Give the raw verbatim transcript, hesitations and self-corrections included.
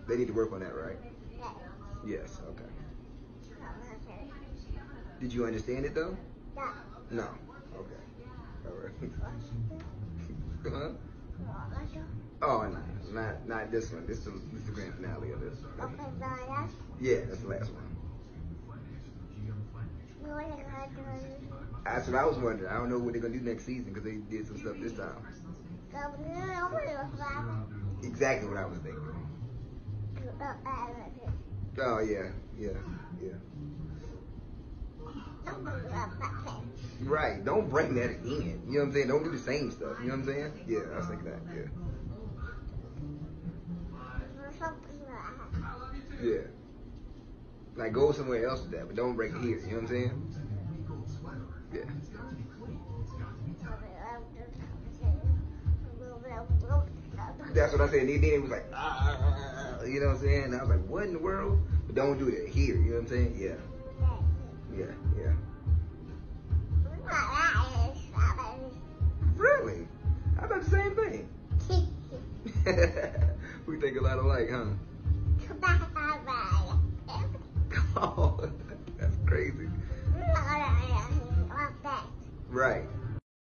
They need to work on that, right? Yes. Yes, okay. Did you understand it though? No. No. Okay. All right. Huh? Oh, no, not not this one. This is this is the grand finale of this. Okay, bye. Yeah, that's the last one. You want to go to That's what I was wondering. I don't know what they're gonna do next season because they did some stuff this time. Exactly what I was thinking. Oh yeah, yeah, yeah. Right. Don't bring that again. You know what I'm saying? Don't do the same stuff. You know what I'm saying? Yeah, I was thinking that. Yeah. Yeah. Like go somewhere else with that, but don't break it here. You know what I'm saying? Yeah. That's what I said. Then it was like, ah, you know what I'm saying? And I was like, what in the world? But don't do that here. You know what I'm saying? Yeah. Yeah, yeah. Really? I thought the same thing. We think a lot alike, huh? Oh, that's crazy. Right.